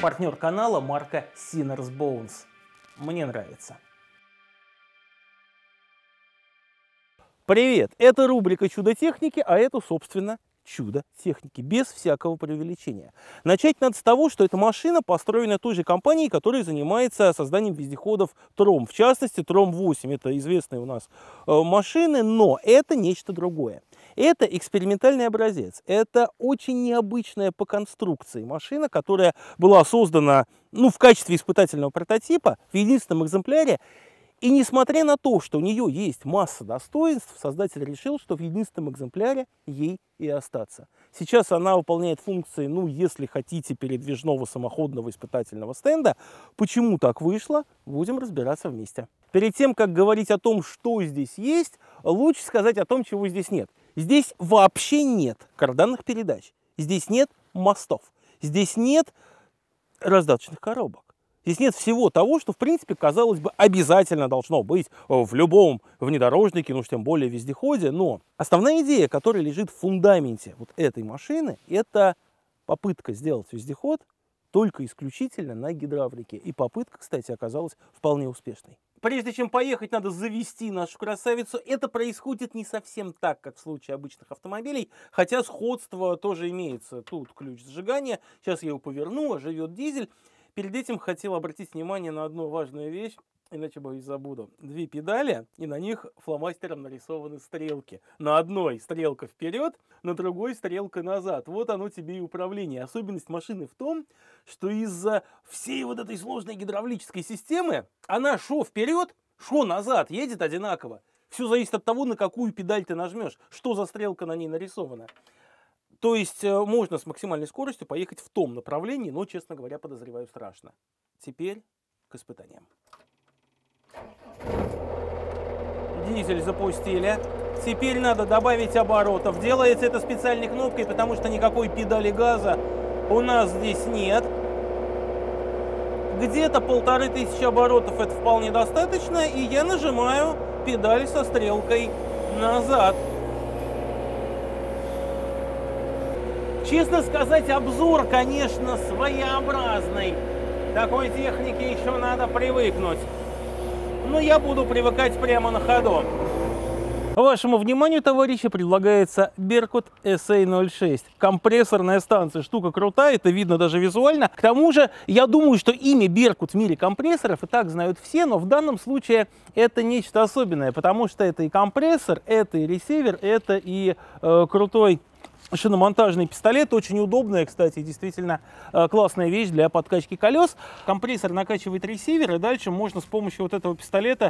Партнер канала марка Sinners Bones. Мне нравится. Привет! Это рубрика «Чудо техники», а это, собственно, чудо техники, без всякого преувеличения. Начать надо с того, что эта машина построена той же компанией, которая занимается созданием вездеходов Тром, в частности Тром-8. Это известные у нас машины, но это нечто другое. Это экспериментальный образец, это очень необычная по конструкции машина, которая была создана в качестве испытательного прототипа в единственном экземпляре. И несмотря на то, что у нее есть масса достоинств, создатель решил, что в единственном экземпляре ей и остаться. Сейчас она выполняет функции, если хотите, передвижного самоходного испытательного стенда. Почему так вышло, будем разбираться вместе. Перед тем, как говорить о том, что здесь есть, лучше сказать о том, чего здесь нет. Здесь вообще нет карданных передач, здесь нет мостов, здесь нет раздаточных коробок. Здесь нет всего того, что, в принципе, казалось бы, обязательно должно быть в любом внедорожнике, тем более вездеходе. Но основная идея, которая лежит в фундаменте вот этой машины, это попытка сделать вездеход только исключительно на гидравлике. И попытка, кстати, оказалась вполне успешной. Прежде чем поехать, надо завести нашу красавицу. Это происходит не совсем так, как в случае обычных автомобилей, хотя сходство тоже имеется. Тут ключ зажигания, сейчас я его поверну, оживет дизель. Перед этим хотел обратить внимание на одну важную вещь, иначе, боюсь, забуду. Две педали, и на них фломастером нарисованы стрелки. На одной стрелка вперед, на другой стрелка назад. Вот оно тебе и управление. Особенность машины в том, что из-за всей вот этой сложной гидравлической системы она шо вперед, шо назад едет одинаково. Все зависит от того, на какую педаль ты нажмешь, что за стрелка на ней нарисована. То есть можно с максимальной скоростью поехать в том направлении, но, честно говоря, подозреваю, страшно. Теперь к испытаниям. Дизель запустили. Теперь надо добавить оборотов. Делается это специальной кнопкой, потому что никакой педали газа у нас здесь нет. Где-то 1500 оборотов это вполне достаточно, и я нажимаю педаль со стрелкой назад. Честно сказать, обзор, конечно, своеобразный. К такой технике еще надо привыкнуть. Но я буду привыкать прямо на ходу. Вашему вниманию, товарищи, предлагается Беркут SA06. Компрессорная станция. Штука крутая, это видно даже визуально. К тому же, я думаю, что имя Беркут в мире компрессоров и так знают все, но в данном случае это нечто особенное, потому что это и компрессор, это и ресивер, это и крутой шиномонтажный пистолет, очень удобная, кстати, действительно классная вещь для подкачки колес. Компрессор накачивает ресивер, и дальше можно с помощью вот этого пистолета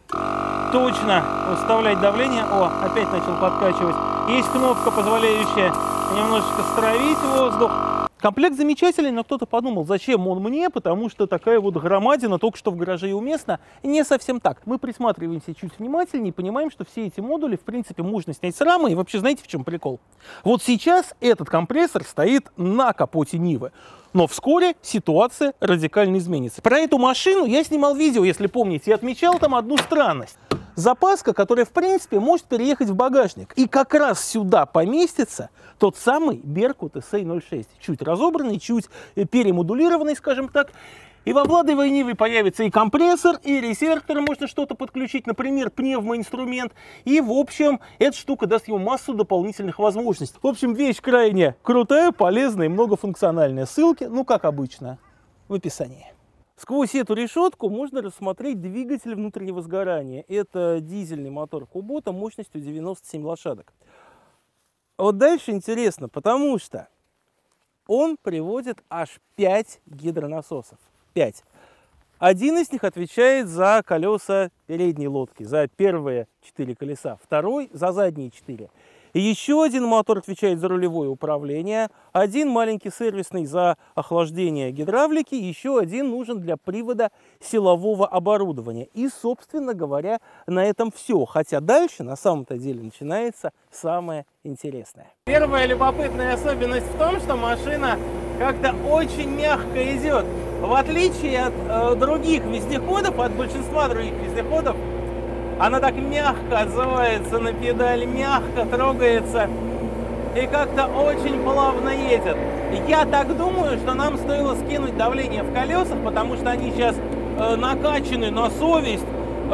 точно выставлять давление. О, опять начал подкачивать. Есть кнопка, позволяющая немножечко стравить воздух. Комплект замечательный, но кто-то подумал, зачем он мне, потому что такая вот громадина только что в гараже и уместно. Не совсем так. Мы присматриваемся чуть внимательнее и понимаем, что все эти модули, в принципе, можно снять с рамы. И вообще, знаете, в чем прикол? Вот сейчас этот компрессор стоит на капоте Нивы. Но вскоре ситуация радикально изменится. Про эту машину я снимал видео, если помните, и отмечал там одну странность. Запаска, которая, в принципе, может переехать в багажник. И как раз сюда поместится тот самый Беркут SA06. Чуть разобранный, чуть перемодулированный, скажем так. И во Владовой Ниве появится и компрессор, и ресивер, к которому можно что-то подключить, например, пневмоинструмент. И, в общем, эта штука даст ему массу дополнительных возможностей. В общем, вещь крайне крутая, полезная и многофункциональная. Ссылки, как обычно, в описании. Сквозь эту решетку можно рассмотреть двигатель внутреннего сгорания. Это дизельный мотор Kubota мощностью 97 лошадок. Вот дальше интересно, потому что он приводит аж 5 гидронасосов. 5. Один из них отвечает за колеса передней лодки, за первые 4 колеса. Второй за задние 4. И еще один мотор отвечает за рулевое управление, один маленький сервисный за охлаждение гидравлики, еще один нужен для привода силового оборудования. И, собственно говоря, на этом все. Хотя дальше, на самом-то деле, начинается самое интересное. Первая любопытная особенность в том, что машина как-то очень мягко идет. В отличие от других вездеходов, от большинства других вездеходов, она так мягко отзывается на педаль, мягко трогается и как-то очень плавно едет. Я так думаю, что нам стоило скинуть давление в колесах, потому что они сейчас накачаны на совесть.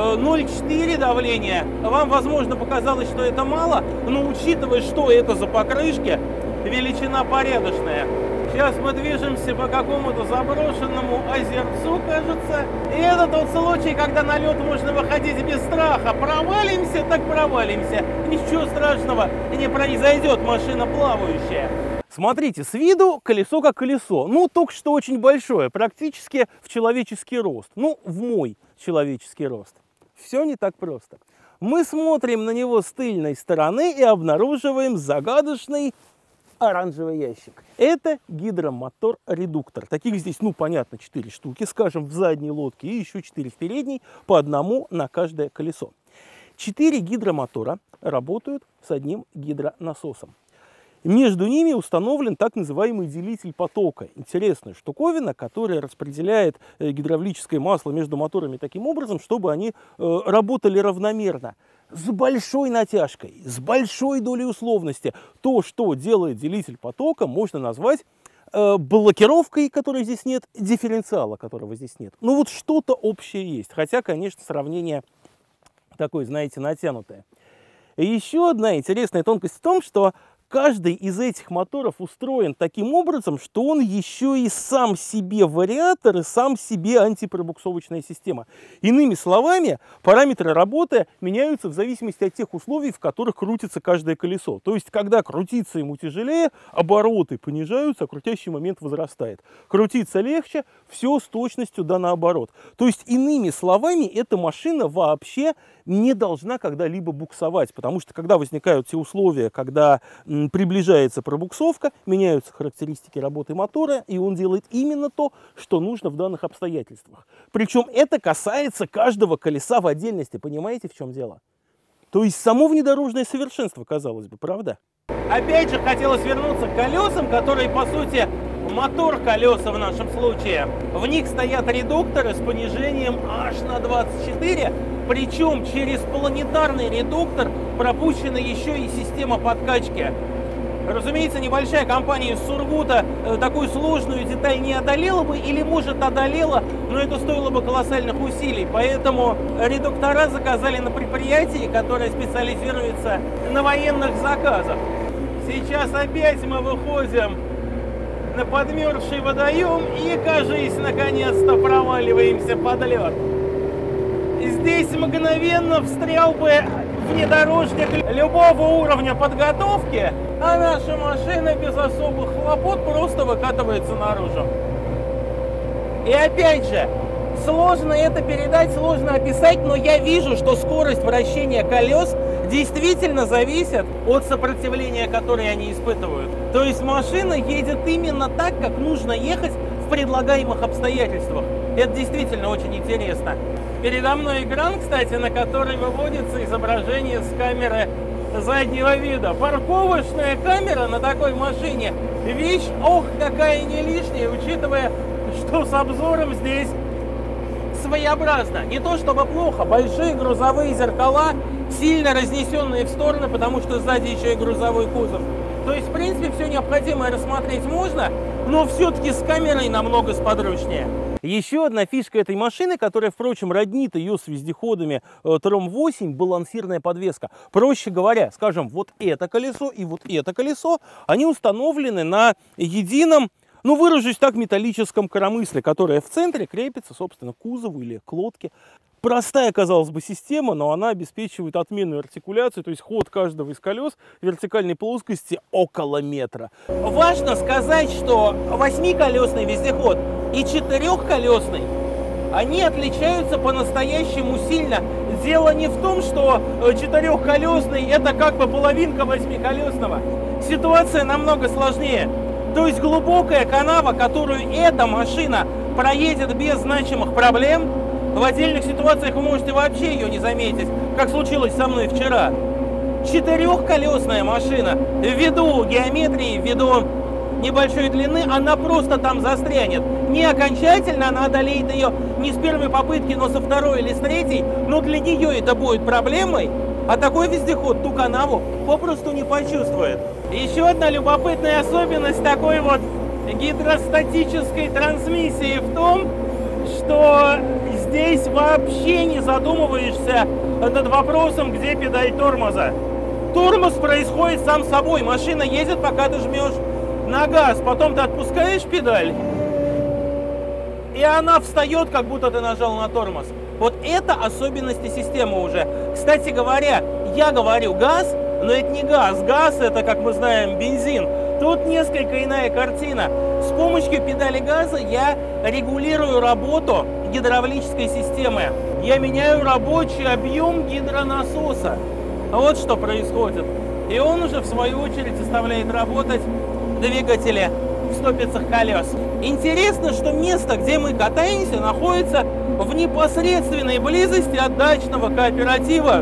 0,4 давления. Вам, возможно, показалось, что это мало, но учитывая, что это за покрышки, величина порядочная. Сейчас мы движемся по какому-то заброшенному озерцу, кажется. И это тот случай, когда на лед можно выходить без страха. Провалимся, так провалимся. Ничего страшного не произойдет, машина плавающая. Смотрите, с виду колесо как колесо. Ну, только что очень большое, практически в человеческий рост. Ну, в мой человеческий рост. Все не так просто. Мы смотрим на него с тыльной стороны и обнаруживаем загадочный оранжевый ящик. Это гидромотор-редуктор. Таких здесь, ну, понятно, 4 штуки, скажем, в задней лодке и еще 4 в передней, по одному на каждое колесо. 4 гидромотора работают с одним гидронасосом. Между ними установлен так называемый делитель потока. Интересная штуковина, которая распределяет гидравлическое масло между моторами таким образом, чтобы они работали равномерно. С большой натяжкой, с большой долей условности. То, что делает делитель потока, можно назвать блокировкой, которой здесь нет, дифференциала, которого здесь нет. Ну вот что-то общее есть. Хотя, конечно, сравнение такое, знаете, натянутое. И еще одна интересная тонкость в том, что каждый из этих моторов устроен таким образом, что он еще и сам себе вариатор и сам себе антипробуксовочная система. Иными словами, параметры работы меняются в зависимости от тех условий, в которых крутится каждое колесо. То есть, когда крутиться ему тяжелее, обороты понижаются, а крутящий момент возрастает. Крутиться легче, все с точностью да наоборот. То есть, иными словами, эта машина вообще не должна когда-либо буксовать, потому что когда возникают те условия, когда приближается пробуксовка, меняются характеристики работы мотора, и он делает именно то, что нужно в данных обстоятельствах. Причем это касается каждого колеса в отдельности, понимаете, в чем дело? То есть само внедорожное совершенство, казалось бы, правда? Опять же, хотелось вернуться к колесам, которые, по сути, мотор-колеса в нашем случае. В них стоят редукторы с понижением аж на 24, причем через планетарный редуктор пропущена еще и система подкачки. Разумеется, небольшая компания из Сургута такую сложную деталь не одолела бы, или, может, одолела, но это стоило бы колоссальных усилий. Поэтому редуктора заказали на предприятии, которое специализируется на военных заказах. Сейчас опять мы выходим на подмерзший водоем и, кажись, наконец-то проваливаемся под лед. Здесь мгновенно встрял бы внедорожник любого уровня подготовки, а наша машина без особых хлопот просто выкатывается наружу. И опять же, сложно это передать, сложно описать, но я вижу, что скорость вращения колес действительно зависит от сопротивления, которое они испытывают. То есть машина едет именно так, как нужно ехать в предлагаемых обстоятельствах. Это действительно очень интересно. Передо мной экран, кстати, на который выводится изображение с камеры заднего вида. Парковочная камера на такой машине — вещь, ох, какая не лишняя, учитывая, что с обзором здесь своеобразно. Не то чтобы плохо, большие грузовые зеркала, сильно разнесенные в стороны, потому что сзади еще и грузовой кузов. То есть, в принципе, все необходимое рассмотреть можно, но все-таки с камерой намного сподручнее. Еще одна фишка этой машины, которая, впрочем, роднит ее с вездеходами Тром-8, балансирная подвеска. Проще говоря, скажем, вот это колесо и вот это колесо, они установлены на едином, ну, выражусь так, металлическом коромысле, которое в центре крепится, собственно, к кузову или к лодке. Простая, казалось бы, система, но она обеспечивает отменную артикуляцию, то есть ход каждого из колес в вертикальной плоскости около метра. Важно сказать, что 8-колесный вездеход и 4-колесный, они отличаются по-настоящему сильно. Дело не в том, что 4-колесный это как бы половинка 8-колесного. Ситуация намного сложнее. То есть глубокая канава, которую эта машина проедет без значимых проблем, в отдельных ситуациях вы можете вообще ее не заметить, как случилось со мной вчера. 4-колесная машина, ввиду геометрии, ввиду небольшой длины, она просто там застрянет. Не окончательно, она одолеет ее не с первой попытки, но со второй или с третьей, но для нее это будет проблемой. А такой вездеход ту канаву попросту не почувствует. Еще одна любопытная особенность такой вот гидростатической трансмиссии в том, что здесь вообще не задумываешься над вопросом, где педаль тормоза. Тормоз происходит сам собой. Машина едет, пока ты жмешь на газ. Потом ты отпускаешь педаль, и она встает, как будто ты нажал на тормоз. Вот это особенности системы уже. Кстати говоря, я говорю газ, но это не газ. Газ — это, как мы знаем, бензин. Тут несколько иная картина. С помощью педали газа я регулирую работу гидравлической системы. Я меняю рабочий объем гидронасоса. Вот что происходит. И он уже, в свою очередь, заставляет работать двигатели в стопицах колес. Интересно, что место, где мы катаемся, находится в непосредственной близости от дачного кооператива,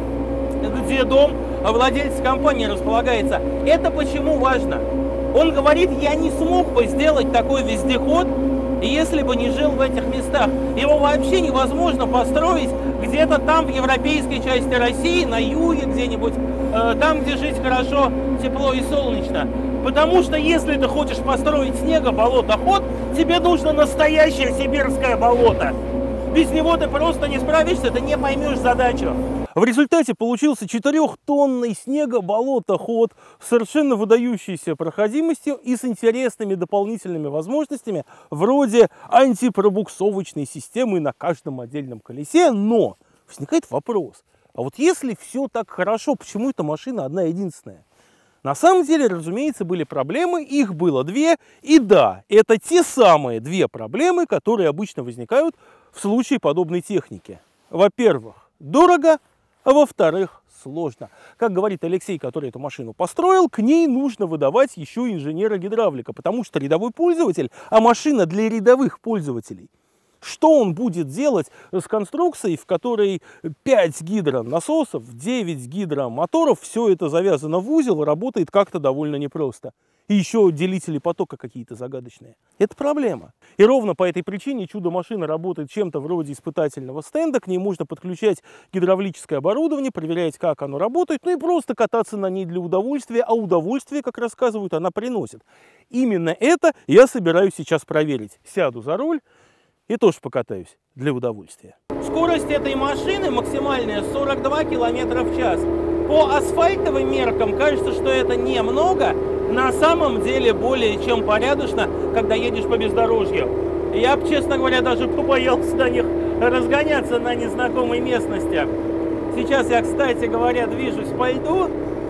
где дом владельца компании располагается. Это почему важно? Он говорит, я не смог бы сделать такой вездеход, если бы не жил в этих местах. Его вообще невозможно построить где-то там, в европейской части России, на юге где-нибудь, там, где жить хорошо, тепло и солнечно. Потому что если ты хочешь построить снегоболотоход, тебе нужно настоящее сибирское болото. Без него ты просто не справишься, ты не поймешь задачу. В результате получился 4-тонный снегоболотоход с совершенно выдающейся проходимостью и с интересными дополнительными возможностями вроде антипробуксовочной системы на каждом отдельном колесе. Но возникает вопрос, а вот если все так хорошо, почему эта машина одна единственная? На самом деле, разумеется, были проблемы, их было две. И да, это те самые две проблемы, которые обычно возникают в случае подобной техники. Во-первых, дорого, а во-вторых, сложно. Как говорит Алексей, который эту машину построил, к ней нужно выдавать еще инженера-гидравлика, потому что рядовой пользователь, а машина для рядовых пользователей, что он будет делать с конструкцией, в которой 5 гидронасосов, 9 гидромоторов, все это завязано в узел, работает как-то довольно непросто. И еще делители потока какие-то загадочные. Это проблема. И ровно по этой причине чудо-машина работает чем-то вроде испытательного стенда. К ней можно подключать гидравлическое оборудование, проверять, как оно работает, ну и просто кататься на ней для удовольствия. А удовольствие, как рассказывают, она приносит. Именно это я собираюсь сейчас проверить. Сяду за руль и тоже покатаюсь для удовольствия. Скорость этой машины максимальная 42 км в час. По асфальтовым меркам кажется, что это немного. На самом деле более чем порядочно, когда едешь по бездорожью. Я, честно говоря, даже побоялся на них разгоняться на незнакомой местности. Сейчас я, кстати говоря, движусь по льду,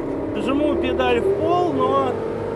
жму педаль в пол, но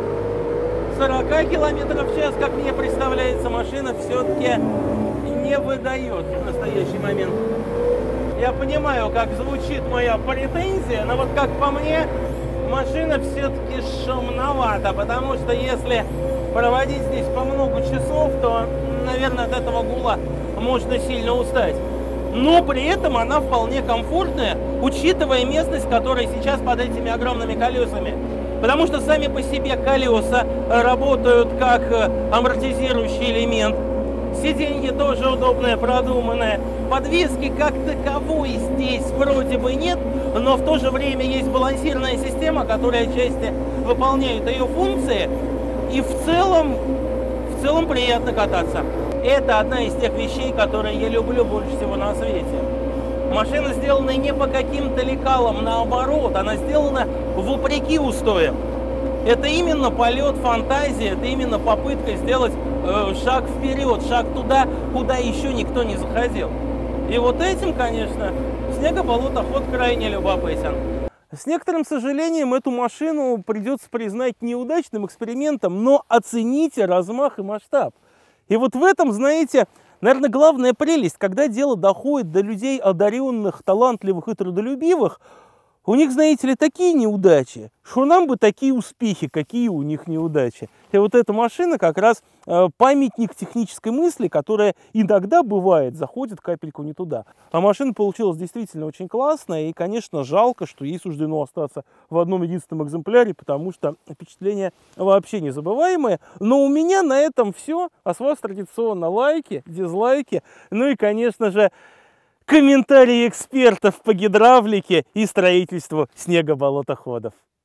40 км в час, как мне представляется, машина все-таки не выдает в настоящий момент. Я понимаю, как звучит моя претензия, но вот как по мне, машина все-таки шумновата, потому что если проводить здесь по много часов, то, наверное, от этого гула можно сильно устать. Но при этом она вполне комфортная, учитывая местность, которая сейчас под этими огромными колесами. Потому что сами по себе колеса работают как амортизирующий элемент. Сиденье тоже удобное, продуманное. Подвески как таковой здесь вроде бы нет, но в то же время есть балансирная система, которая отчасти выполняет ее функции. И в целом приятно кататься. Это одна из тех вещей, которые я люблю больше всего на свете. Машина сделана не по каким-то лекалам, наоборот, она сделана вопреки устоям. Это именно полет фантазии, это именно попытка сделать шаг вперед, шаг туда, куда еще никто не заходил. И вот этим, конечно, снегоболотоход крайне любопытен. С некоторым сожалением эту машину придется признать неудачным экспериментом, но оцените размах и масштаб. И вот в этом, знаете, наверное, главная прелесть, когда дело доходит до людей одаренных, талантливых и трудолюбивых, у них, знаете ли, такие неудачи, что нам бы такие успехи, какие у них неудачи. И вот эта машина как раз памятник технической мысли, которая иногда бывает, заходит капельку не туда. А машина получилась действительно очень классная, и, конечно, жалко, что ей суждено остаться в одном единственном экземпляре, потому что впечатления вообще незабываемые. Но у меня на этом все. А с вас традиционно лайки, дизлайки, ну и, конечно же, комментарии экспертов по гидравлике и строительству снегоболотоходов.